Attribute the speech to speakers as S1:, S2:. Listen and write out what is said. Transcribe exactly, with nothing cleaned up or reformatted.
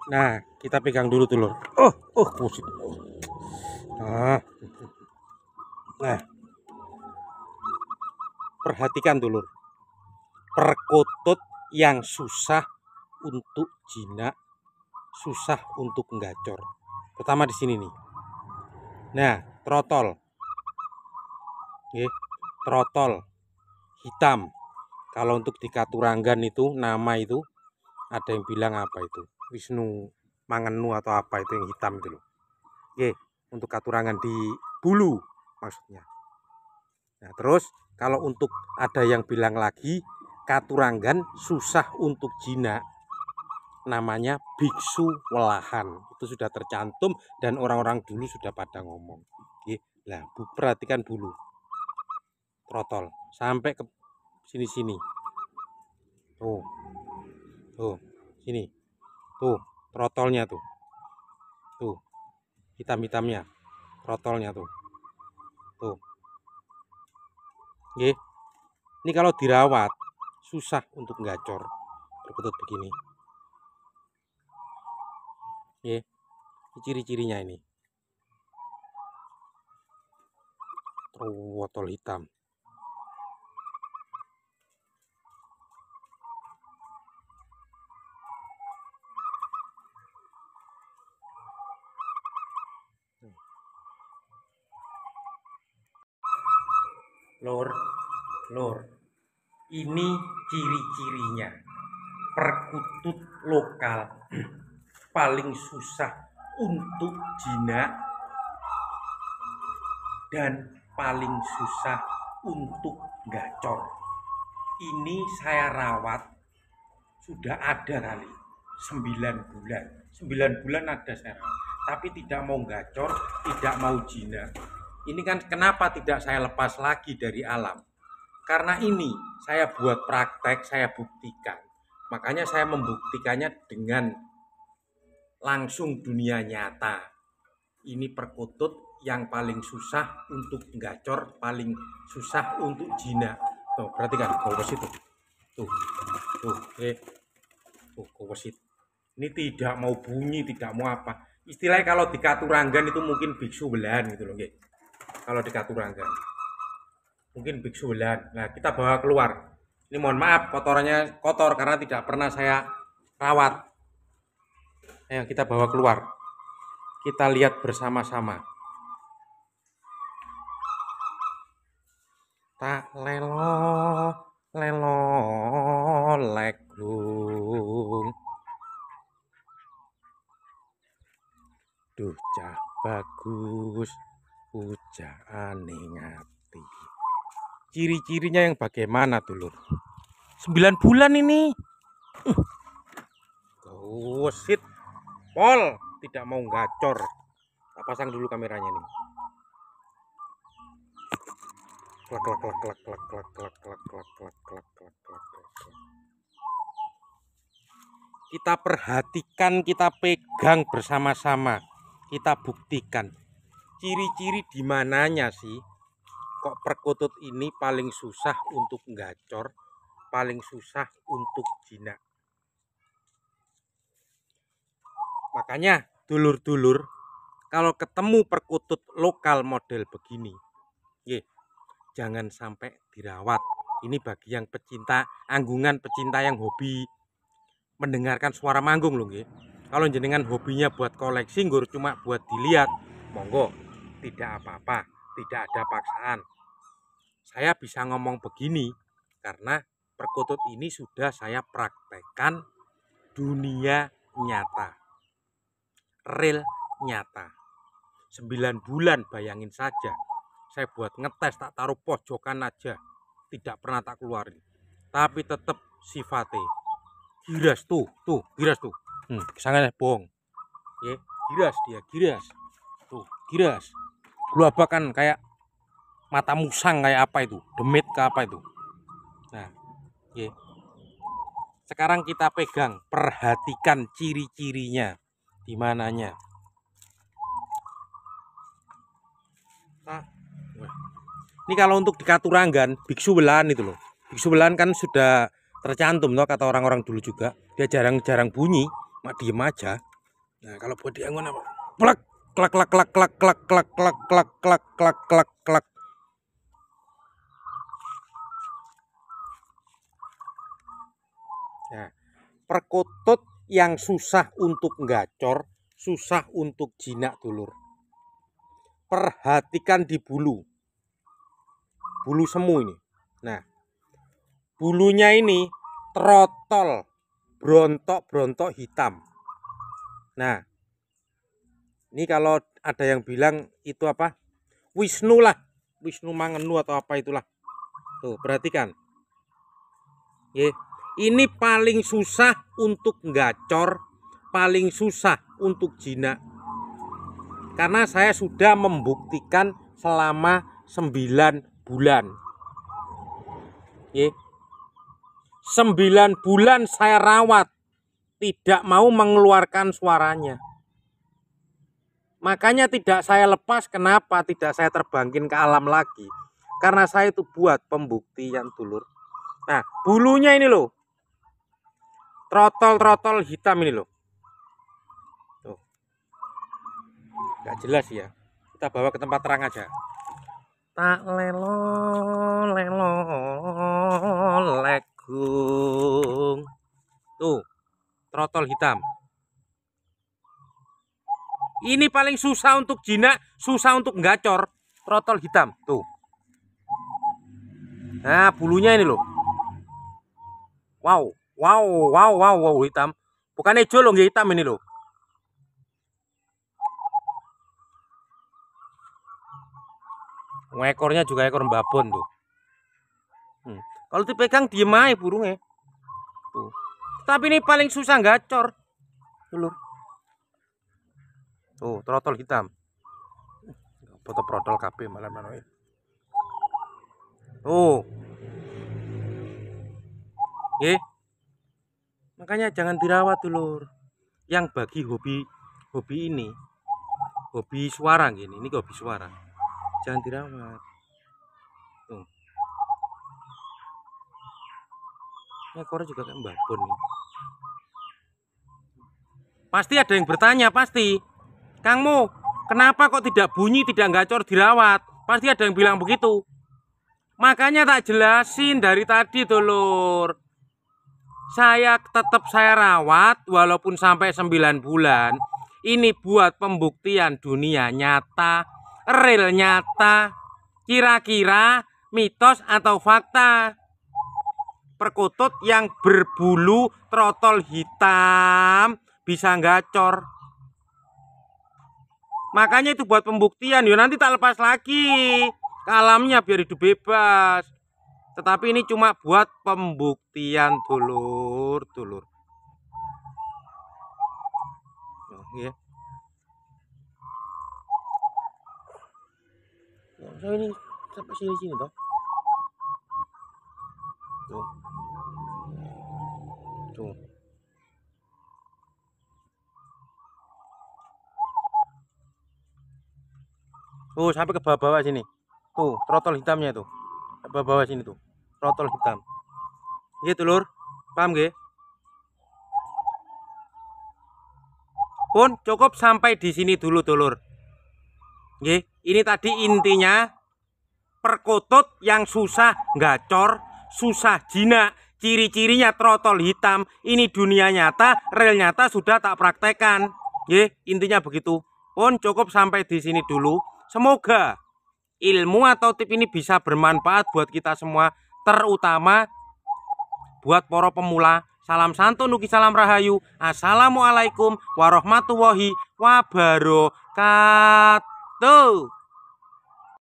S1: Nah, kita pegang dulu telur. Oh, oh, pusing. Nah, nah, perhatikan dulur. Perkutut yang susah untuk jinak, susah untuk gacor. Pertama di sini nih. Nah, trotol. Oke, trotol hitam. Kalau untuk di Katuranggan itu nama itu ada yang bilang apa itu? Wisnu Mangenu atau apa itu yang hitam itu loh. Oke, untuk Katurangan di Bulu maksudnya. Nah, terus kalau untuk ada yang bilang lagi Katuranggan susah untuk jinak, namanya biksu welahan. Itu sudah tercantum dan orang-orang dulu sudah pada ngomong. Oke, lah perhatikan Bulu. Trotol sampai ke sini-sini. Tuh. Tuh, sini. Tuh, trotolnya tuh. Tuh. Hitam-hitamnya. Trotolnya tuh. Tuh. Oke. Ini kalau dirawat susah untuk gacor. Perkutut begini. Oke. Ini ciri-cirinya ini. Trotol hitam. Lor, lor. Ini ciri-cirinya. Perkutut lokal paling susah untuk jinak dan paling susah untuk gacor. Ini saya rawat sudah ada kali sembilan bulan. sembilan bulan ada saya rawat, tapi tidak mau gacor, tidak mau jinak. Ini kan kenapa tidak saya lepas lagi dari alam? Karena ini saya buat praktek, saya buktikan. Makanya saya membuktikannya dengan langsung dunia nyata. Ini perkutut yang paling susah untuk gacor, paling susah untuk jinak. Tuh, perhatikan, kau itu. Tuh, tuh, eh, tuh, kau ini tidak mau bunyi, tidak mau apa. Istilahnya kalau di Katuranggan itu mungkin biksu belahan gitu loh, kalau di Katuranggan mungkin biksu belahan. Nah, kita bawa keluar. Ini mohon maaf kotorannya kotor karena tidak pernah saya rawat. Ayo kita bawa keluar. Kita lihat bersama-sama. Tak lelo lelo legung. Duh cah bagus pujane ngati. Ciri-cirinya yang bagaimana dulur? sembilan bulan ini. Gosit. Pol tidak mau gacor. Tak pasang dulu kameranya nih. Klak klak klak klak klak klak klak klak klak klak klak klak klak. Kita perhatikan, kita pegang bersama-sama. Kita buktikan. Ciri-ciri di mananya sih? Kok perkutut ini paling susah untuk gacor, paling susah untuk jinak. Makanya dulur-dulur kalau ketemu perkutut lokal model begini, ye, jangan sampai dirawat. Ini bagi yang pecinta anggungan, pecinta yang hobi mendengarkan suara manggung loh, ye. Kalau jenengan hobinya buat koleksi, nggur cuma buat dilihat, monggo, tidak apa-apa, tidak ada paksaan. Saya bisa ngomong begini karena perkutut ini sudah saya praktekkan dunia nyata, real nyata. sembilan bulan bayangin saja, saya buat ngetes, tak taruh pojokan aja, tidak pernah tak keluarin, tapi tetap sifatnya giras tuh, tuh giras tuh, hmm, sangat bohong, ya giras dia, giras, tuh giras, gelobakan kayak mata musang kayak apa itu, demit ke apa itu. Nah, ya. Sekarang kita pegang, perhatikan ciri-cirinya di mananya. Nah, ini kalau untuk di Katuranggan, biksu belahan itu loh. Biksu belahan kan sudah tercantum loh kata orang-orang dulu juga. Dia jarang-jarang bunyi, mak diem aja. Nah, kalau buat diangon apa? Plak, klak, klak, klak, klak, klak, klak, klak, klak, klak, klak, klak, klak. Nah, perkutut yang susah untuk gacor, susah untuk jinak, dulur. Perhatikan di bulu. Bulu semu ini. Nah, bulunya ini trotol, brontok-brontok hitam. Nah, ini kalau ada yang bilang itu apa? Wisnu lah, Wisnu Mangenu atau apa itulah. Tuh, perhatikan. Ye, ini paling susah untuk gacor, paling susah untuk jinak. Karena saya sudah membuktikan selama sembilan bulan. Ye. sembilan bulan saya rawat, tidak mau mengeluarkan suaranya. Makanya tidak saya lepas. Kenapa tidak saya terbangkin ke alam lagi? Karena saya itu buat pembuktian, dulur. Nah, bulunya ini loh, trotol-trotol hitam ini loh. Tuh. Gak jelas ya. Kita bawa ke tempat terang aja. Tak lelo lelo legung. Tuh, trotol hitam. Ini paling susah untuk jinak, susah untuk gacor, trotol hitam. Tuh. Nah, bulunya ini loh. Wow, wow, wow, wow, wow, hitam. Bukan hijau loh, hitam ini loh. Ekornya juga ekor babon tuh. Hmm. Kalau dipegang diem aja burungnya. Tuh. Tapi ini paling susah gacor, dulur. Tuh, trotol hitam. Foto protol K P malah mana. Tuh. Ye. Makanya jangan dirawat, dulur. Yang bagi hobi hobi ini, hobi suara gini, ini hobi suara. Jangan dirawat. Tuh. Ekornya juga kayak babon nih. Pasti ada yang bertanya, pasti. Kangmu, kenapa kok tidak bunyi, tidak gacor dirawat? Pasti ada yang bilang begitu. Makanya tak jelasin dari tadi, dulur. Saya tetap saya rawat walaupun sampai sembilan bulan. Ini buat pembuktian dunia nyata, real nyata. Kira-kira mitos atau fakta? Perkutut yang berbulu trotol hitam bisa gacor. Makanya itu buat pembuktian. Yo nanti tak lepas lagi ke alamnya biar hidup bebas. Tetapi ini cuma buat pembuktian, dulur, dulur. Oh, ya. Oh, ini sampai sini sini toh. Tuh. Tuh. Tuh sampai ke bawah-bawah sini. Tuh, trotol hitamnya tuh. Ke bawah-bawah sini tuh. Trotol hitam. Gitu, Lur. Paham nggih? Pun cukup sampai di sini dulu, dulur. Nggih, ini tadi intinya perkutut yang susah gacor, susah jinak, ciri-cirinya trotol hitam. Ini dunia nyata, real nyata sudah tak praktekkan. Nggih, intinya begitu. Pun cukup sampai di sini dulu. Semoga ilmu atau tip ini bisa bermanfaat buat kita semua, terutama buat para pemula. Salam santun ugi salam rahayu. Assalamualaikum warahmatullahi wabarakatuh.